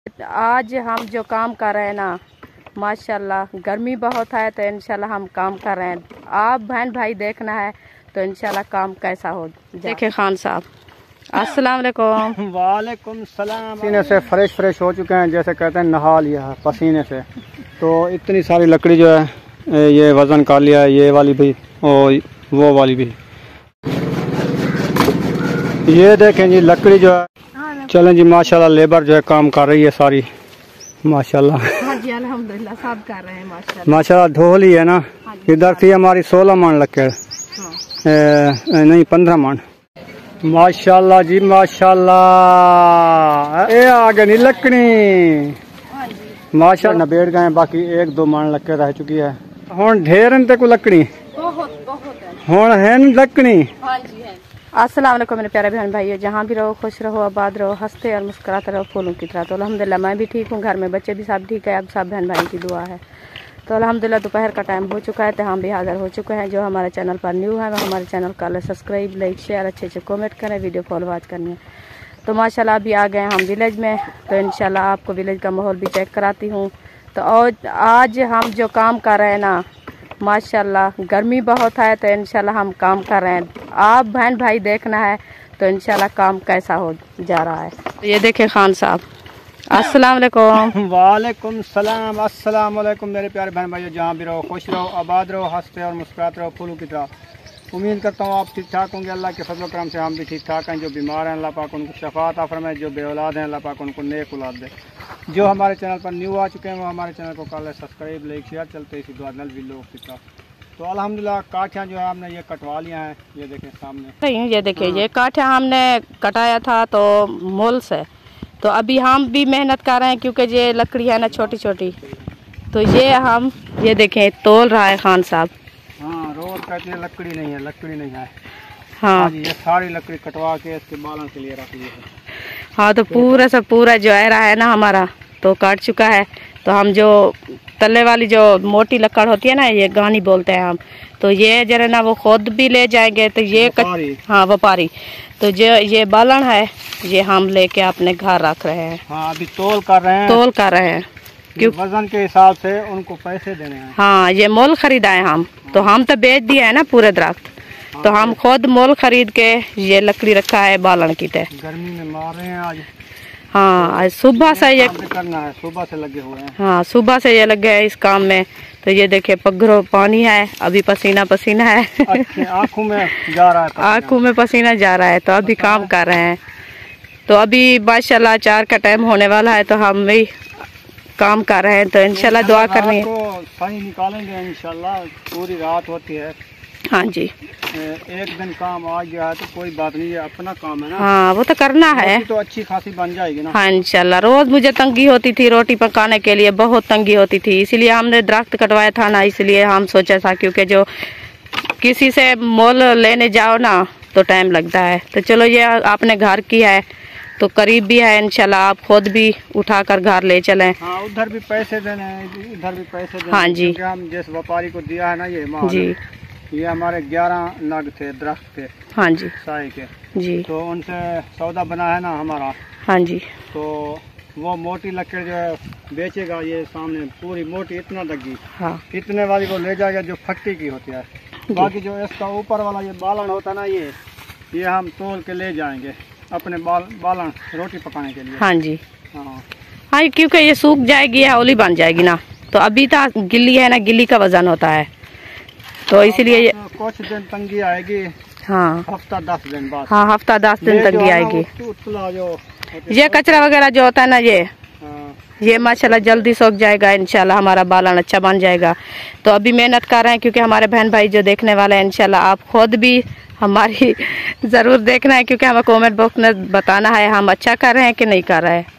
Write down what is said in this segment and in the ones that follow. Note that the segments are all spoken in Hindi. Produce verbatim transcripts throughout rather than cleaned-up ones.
आज हम जो काम कर रहे हैं ना, माशाल्लाह गर्मी बहुत है तो इंशाल्लाह हम काम कर रहे हैं। आप बहन भाई देखना है तो इंशाल्लाह काम कैसा हो। देखे खान साहब, अस्सलाम वालेकुम। वालेकुम सलाम। पसीने से फ्रेश फ्रेश हो चुके हैं, जैसे कहते हैं नहा लिया है पसीने से। तो इतनी सारी लकड़ी जो है ये वज़न कर लिया है, ये वाली भी और वो वाली भी। ये देखें जी लकड़ी जो है। चलें जी, माशाल्लाह लेबर जो है काम कर रही है सारी, माशाल्लाह। हाँ जी अल्हम्दुलिल्लाह सब कर रहे हैं माशाल्लाह। माशाल्लाह ढोली है ना, इधर थी हमारी सोलह मन लकड़, हाँ। नहीं पंद्रह मन। माशाल्लाह जी माशाल्लाह, ये आगे नहीं लकड़ी माशाल्लाह नबेड़ गए, बाकी एक दो मन लकड़ रह चुकी है। हुण ढेर तक लकड़ी बहुत बहुत है, हुण है लकड़ी। हाँ जी है। अस्सलाम वालेकुम मेरे प्यारे बहन भाइयों, जहाँ भी रहो खुश रहो, आबाद रहो, हंसते और मुस्कुराते रहो फूलों की तरह। तो अल्हम्दुलिल्लाह मैं भी ठीक हूँ, घर में बच्चे भी सब ठीक है, अब सब बहन भाई की दुआ है। तो अल्हम्दुलिल्लाह दोपहर का टाइम हो चुका है तो हम भी हाज़िर हो चुके हैं। जो हमारे चैनल पर न्यू है वो हमारे चैनल का सब्सक्राइब लाइक शेयर अच्छे अच्छे कमेंट करें, वीडियो फॉलो वाच करनी है। तो माशाल्लाह अभी आ गए हम विलेज में, तो इंशाल्लाह आपको विलेज का माहौल भी चेक कराती हूँ। तो आज हम जो काम कर रहे हैं ना, माशाल्लाह गर्मी बहुत है तो इंशाल्लाह हम काम कर रहे हैं। आप बहन भाई देखना है तो इंशाल्लाह काम कैसा हो जा रहा है। तो ये देखे खान साहब, अस्सलाम वालेकुम। वालेकुम सलाम। अस्सलाम वालेकुम मेरे प्यारे बहन भाइयों, जहाँ भी रहो खुश रहो, आबाद रहो, हंसते और मुस्कुराते रहो फूलों की तरह। उम्मीद करता हूँ आप ठीक ठाक होंगे। अल्लाह के फजल करम से हम भी ठीक ठाक हैं। जो बीमार हैं अल्लाह पाक उनको शफात अता फरमाए, जो बेऔलाद हैं अल्लाह पाक उनको नेक औलाद दे। जो हमारे चैनल पर न्यू आ चुके हैं वो हमारे चैनल को कर ले सब्सक्राइब लाइक शेयर, चलते इसी दुआ नल भी लोग की तरह। तो अल्हम्दुलिल्लाह काठियाँ जो है हमने ये कटवा लिया हैं, ये देखें सामने। ये देखिए ये काठियाँ हमने कटाया था तो मोल से, तो अभी हम भी मेहनत कर रहे हैं क्योंकि ये लकड़ी है ना छोटी छोटी, तो ये हम ये देखें तोल रहा है खान साहब। हाँ रोज कहते हैं लकड़ी नहीं है, लकड़ी नहीं है। हाँ ये सारी लकड़ी कटवा के इसके बालों के लिए रख ली है। हाँ तो पूरा सब पूरा जो है रहा है ना हमारा तो काट चुका है। तो हम जो तले वाली जो मोटी लकड़ होती है ना, ये गानी बोलते हैं हम, तो ये जरा ना वो खुद भी ले जाएंगे। तो ये कट, हाँ व्यापारी, तो जो ये बालन है ये हम लेके अपने घर रख रहे हैं। हाँ अभी तोल कर रहे हैं, तोल कर रहे हैं क्योंकि वजन के हिसाब से उनको पैसे देने हैं। हाँ ये मोल खरीदा है हम, तो हम तो बेच दिए है ना पूरे दरख्त, तो हम खुद मोल खरीद के ये लकड़ी रखा है बालन की तरह। गर्मी में मार रहे हैं आज। हाँ आज सुबह से ये करना है, सुबह से लगे हुए हैं। हाँ सुबह से ये लगे हैं इस काम में। तो ये देखिए पगरो पानी है, अभी पसीना पसीना है, आँखों में जा रहा है, आँखों में पसीना जा रहा है। तो अभी काम कर रहे हैं। तो अभी माशाल्लाह चार का टाइम होने वाला है तो हम भी काम कर रहे हैं। तो इंशाल्लाह दुआ करनी है, सही निकालेंगे इंशाल्लाह। पूरी रात होती है। हाँ जी एक दिन काम आ गया है तो कोई बात नहीं है, अपना काम है ना। हाँ वो तो करना है, तो अच्छी खासी बन जाएगी ना। हाँ इंशाल्लाह। रोज मुझे तंगी होती थी रोटी पकाने के लिए, बहुत तंगी होती थी, इसलिए हमने दरख्त कटवाया था ना, इसलिए हम सोचा था क्योंकि जो किसी से मोल लेने जाओ ना तो टाइम लगता है। तो चलो ये आपने घर की है तो करीब भी है, इंशाल्लाह आप खुद भी उठा कर घर ले चलें। हाँ उधर भी पैसे देने हैं, इधर भी पैसे देने। हाँ जी हम जिस व्यापारी को दिया है ना ये माल, जी ये हमारे ग्यारह नग थे दरख्त थे, हाँ जी साए के जी, तो उनसे सौदा बना है ना हमारा। हाँ जी तो वो मोटी लकड़ जो है बेचेगा, ये सामने पूरी मोटी इतना लगी, हाँ इतने वाली को ले जाएगा जो फट्टी की होती है। बाकी जो इसका ऊपर वाला ये बालन होता है ना, ये ये हम तोल के ले जाएंगे अपने बाल बालन रोटी पकाने के लिए। हाँ जी हाँ हाँ क्योंकि ये सूख जाएगी या ओली बन जाएगी ना, तो अभी तक गिल्ली है ना, गिल्ली का वजन होता है तो इसीलिए कुछ दिन तंगी आएगी। हाँ हफ्ता दस दिन बाद, हाँ हफ्ता दस दिन तंगी आएगी। जो ये कचरा वगैरह जो होता है ना, ये हाँ। ये माशाल्लाह जल्दी सूख जाएगा, इंशाल्लाह हमारा बालन अच्छा बन जाएगा। तो अभी मेहनत कर रहे हैं क्योंकि हमारे बहन भाई जो देखने वाले हैं, इंशाल्लाह आप खुद भी हमारी ज़रूर देखना है क्योंकि हमें कमेंट बॉक्स में बताना है हम अच्छा कर रहे हैं कि नहीं कर रहे हैं।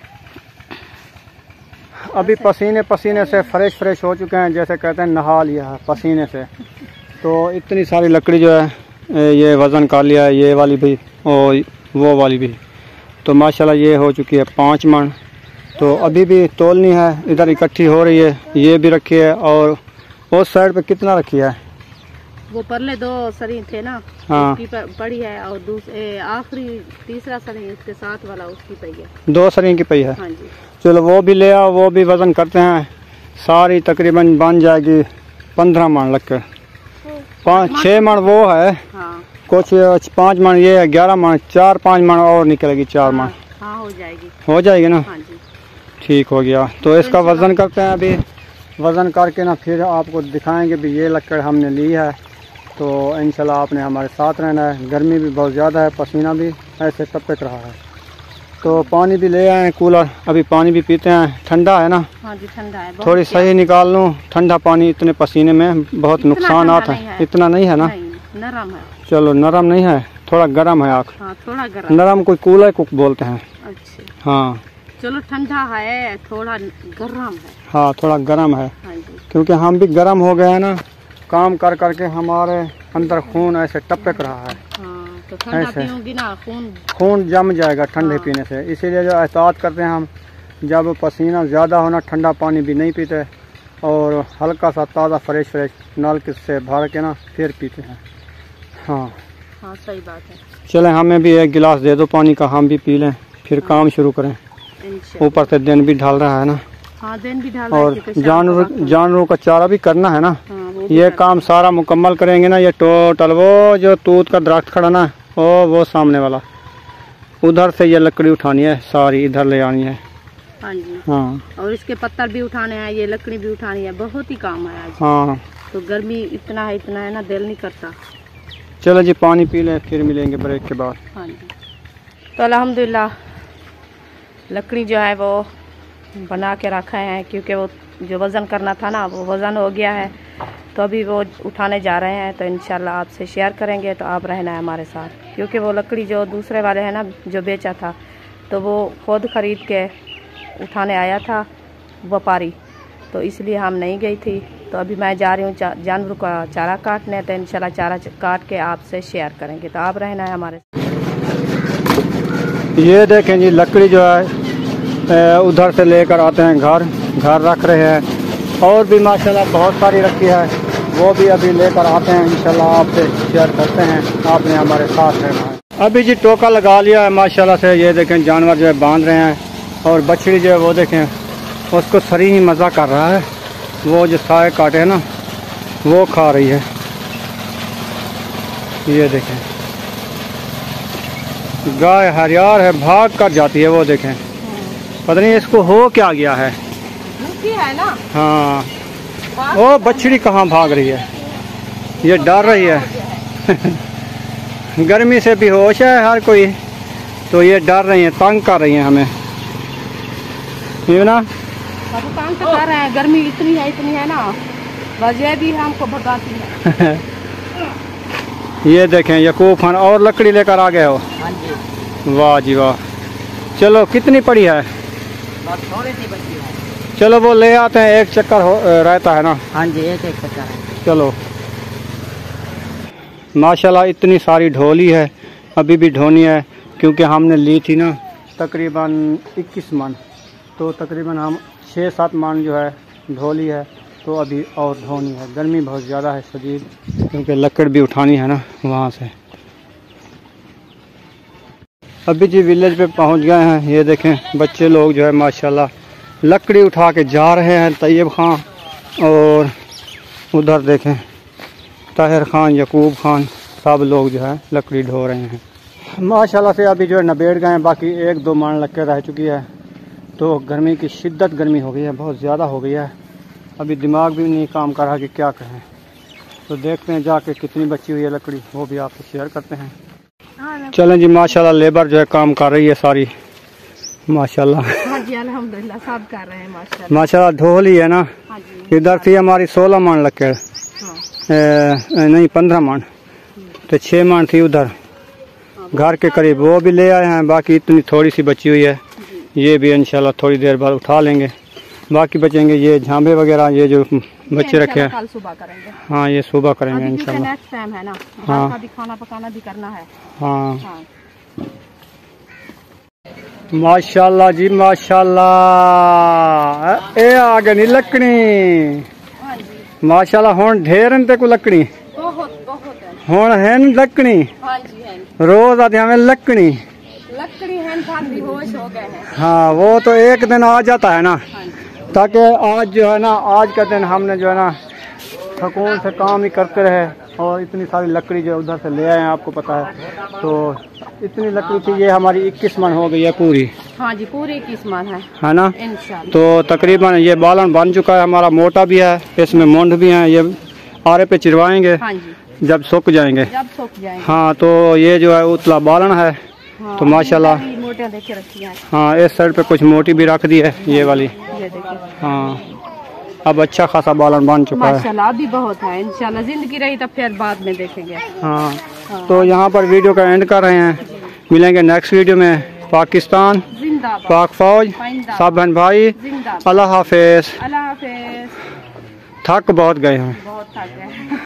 अभी पसीने पसीने से फ्रेश फ्रेश हो चुके हैं, जैसे कहते हैं नहा लिया है पसीने से। तो इतनी सारी लकड़ी जो है ये वज़न कर लिया है, ये वाली भी और वो वाली भी। तो माशाल्लाह ये हो चुकी है पाँच मन। तो अभी भी तोलनी है, इधर इकट्ठी हो रही है, ये भी रखी है। और उस साइड पे कितना रखी है, वो परले दो सरी थे ना, हाँ उसकी प- पड़ी है, और दूसरे आखिरी तीसरा सरी इसके साथ वाला उसकी पई है। दो सरी की पई है। हाँ जी। चलो वो भी ले आओ, वो भी वजन करते हैं। सारी तकरीबन बन जाएगी पंद्रह मन लग कर, पाँच छः मन वो है, हाँ कुछ पाँच मन ये है, ग्यारह मन, चार पाँच मन और निकलेगी, चार मन हाँ, हाँ हो जाएगी। हो जाएगी ना। हाँ जी। ठीक हो गया। तो इसका वज़न करते हैं अभी, वज़न करके ना फिर आपको दिखाएंगे भी ये लकड़ हमने ली है। तो इंशाल्लाह आपने हमारे साथ रहना है। गर्मी भी बहुत ज़्यादा है, पसीना भी ऐसे टपक रहा है। तो पानी भी ले आए हैं, कूलर, अभी पानी भी पीते हैं, ठंडा है ना। हाँ जी ठंडा है, थोड़ी सही निकाल लूँ, ठंडा पानी इतने पसीने में बहुत नुकसानात है। इतना नहीं है ना, नरम है। चलो नरम नहीं है, थोड़ा गर्म है आँख। हाँ थोड़ा गर्म, नरम कोई कूलर को बोलते हैं। अच्छा हाँ चलो ठंडा है, थोड़ा गर्म है। हाँ थोड़ा गर्म है, हाँ जी। क्योंकि हम भी गर्म हो गए हैं ना, काम कर करके हमारे अंदर खून ऐसे टपक रहा है। हाँ तो ठंडा पीऊंगी ना, खून खून जम जाएगा ठंडे हाँ। पीने से। इसीलिए जो एहतियात करते हैं हम, जब पसीना ज़्यादा होना ठंडा पानी भी नहीं पीते, और हल्का सा ताज़ा फ्रेश फ्रेश नल से भर के ना फिर पीते हैं। हाँ हाँ सही बात है। चलें, हमें भी एक गिलास दे दो पानी का, हम भी पी लें, फिर हाँ। काम शुरू करें। ऊपर से दिन भी ढल रहा है ना, हाँ दिन भी ढल, और जानवर जानवरों का चारा भी करना है ना। हाँ, ये काम सारा मुकम्मल करेंगे ना, ये टोटल वो जो तूत का दरख्त खड़ा ना, ओ वो सामने वाला, उधर से ये लकड़ी उठानी है, सारी इधर ले आनी है। हाँ जी। हाँ और इसके पत्थर भी उठाने हैं, ये लकड़ी भी उठानी है, बहुत ही काम है आज। हाँ तो गर्मी इतना है, इतना है ना, दिल नहीं करता। चलो जी पानी पी लें, फिर मिलेंगे ब्रेक के बाद। हाँ जी। तो अल्हम्दुलिल्लाह लकड़ी जो है वो बना के रखा है, क्योंकि वो जो वज़न करना था ना वो वज़न हो गया है। तो अभी वो उठाने जा रहे हैं, तो इंशाल्लाह आपसे शेयर करेंगे, तो आप रहना है हमारे साथ। क्योंकि वो लकड़ी जो दूसरे वाले हैं ना जो बेचा था, तो वो खुद ख़रीद के उठाने आया था व्यापारी, तो इसलिए हम नहीं गई थी। तो अभी मैं जा रही हूँ जानवरों का चारा काटने, तो इंशाल्लाह चारा काट के आपसे शेयर करेंगे, तो आप रहना है हमारे साथ। ये देखें जी लकड़ी जो है उधर से लेकर आते हैं घर, घर रख रहे हैं, और भी माशाल्लाह बहुत सारी रखी है, वो भी अभी लेकर आते हैं, इंशाल्लाह आपसे शेयर करते हैं। आपने हमारे साथ रहना है। अभी जी टोका लगा लिया है माशाल्लाह से। ये देखें जानवर जो है बांध रहे हैं, और बछड़ी जो है वो देखें उसको सरी ही मज़ा कर रहा है, वो जो साए काटे हैं ना वो खा रही है। ये देखें गाय हरियार है, भाग कर जाती है, वो देखें पता नहीं इसको हो क्या गया है। है ना। हाँ वो बछड़ी कहाँ भाग रही है, ये डर रही है। गर्मी से बेहोश है हर कोई, तो ये डर रही है, तंग कर रही है हमें, ये ना। अब काम तो कर रहे हैं, गर्मी इतनी है इतनी है ना, वजह भी हमको भगाती है। ये देखें यकूब खान और लकड़ी लेकर आ गए हो। हाँ जी। वाह जी वाह। चलो कितनी पड़ी है? बस थोड़ी सी बची है। चलो वो ले आते हैं, एक चक्कर हो रहता है ना। हाँ जी एक एक चक्कर है। चलो माशाल्लाह इतनी सारी ढोली है, अभी भी ढोनी है, क्योंकि हमने ली थी ना तकरीबन इक्कीस मन, तो तकरीबन हम छः सात मन जो है ढोली है, तो अभी और ढोनी है। गर्मी बहुत ज़्यादा है शदीद, क्योंकि लकड़ भी उठानी है ना वहाँ से। अभी जी विलेज पे पहुँच गए हैं। ये देखें बच्चे लोग जो है माशाल्लाह लकड़ी उठा के जा रहे हैं। तैयब खान और उधर देखें ताहिर खान, यकूब खान, सब लोग जो है लकड़ी ढो रहे हैं माशाल्लाह से। अभी जो है नबेड़ गए हैं, बाकी एक दो मान लग के रह चुकी है। तो गर्मी की शिद्दत गर्मी हो गई है, बहुत ज़्यादा हो गई है। अभी दिमाग भी नहीं काम कर रहा कि क्या कहें। तो देखते हैं जाके कितनी बची हुई है लकड़ी, वो भी आपसे शेयर करते हैं। चलें जी माशाल्लाह लेबर जो है काम कर रही है सारी माशाल्लाह। हाँ जी अल्हम्दुलिल्लाह सब कर रहे हैं माशाल्लाह। माशाल्लाह ढोली है ना। हाँ जी। इधर थी हमारी सोलह मान लकड़, हाँ। नहीं पंद्रह मान, तो छः मान थी उधर घर के करीब, वो भी ले आए हैं। बाकी इतनी थोड़ी सी बची हुई है, ये भी इंशाल्लाह थोड़ी देर बाद उठा लेंगे। बाकी बचेंगे ये झांबे वगैरह, ये जो बच्चे रखे हैं, कल सुबह करेंगे। हाँ ये सुबह करेंगे इंशाल्लाह। नेक्स्ट टाइम है ना, हाँ का भी खाना पकाना भी करना है। हाँ, हाँ। माशाल्लाह जी माशाल्लाह। ए आ गई नी लकड़ी हाँ जी। माशाल्लाह, हुण ढेर ते को लकड़ी बहुत हुण है लकड़ी। हाँ जी है। रोज आते हमें लकड़ी लकड़ी है, बेहोश हो गए हैं। हाँ वो तो एक दिन आ जाता है ना, हाँ जी। ताकि आज जो है ना, आज का दिन हमने जो है ना सुकून से काम ही करते रहे। और इतनी सारी लकड़ी जो उधर से ले आए हैं, आपको पता है। तो इतनी लकड़ी थी, ये हमारी इक्कीस मन हो गई है पूरी। हाँ जी, पूरी इक्कीस मन है, है ना। इंशाल्लाह। तो तकरीबन ये बालन बन चुका है हमारा, मोटा भी है, इसमें मूंढ भी हैं। ये आरे पे चिरवाएंगे। हाँ जी, जब सूख जाएंगे। जब सूख जाएंगे। हाँ तो ये जो है उतला बालन है। हाँ, तो माशाल्लाह मोटियां देखे रखी हैं। हाँ, इस साइड पे कुछ मोटी भी रख दी है, ये वाली। ये देखिए। हाँ अब अच्छा खासा बालन बन चुका है माशाल्लाह। अभी बहुत है, इंशाल्लाह जिंदगी रही तब फिर बाद में देखेंगे। हाँ, हाँ। तो यहाँ पर वीडियो का एंड कर रहे हैं, मिलेंगे नेक्स्ट वीडियो में। पाकिस्तान जिंदाबाद, पाक फौज, सब बहन भाई, जिंदाबाद। अल्लाह हाफिज। अल्लाह हाफिज। थक बहुत गए हैं। बहुत थक गए।